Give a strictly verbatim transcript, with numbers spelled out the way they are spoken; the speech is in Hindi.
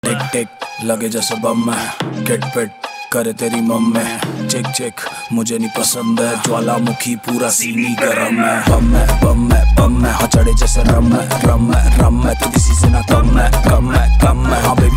टिक टिक लगे जैसे बम है, किट पिट करे तेरी मम्मी, चिक चिक मुझे नहीं पसंद है, ज्वालामुखी पूरा सीनी गरम है। बम है बम है बम है, हाँ चढ़े जैसे रम है रम है रम है, तो किसी से ना कम है कम है कम है, हाँ बेबी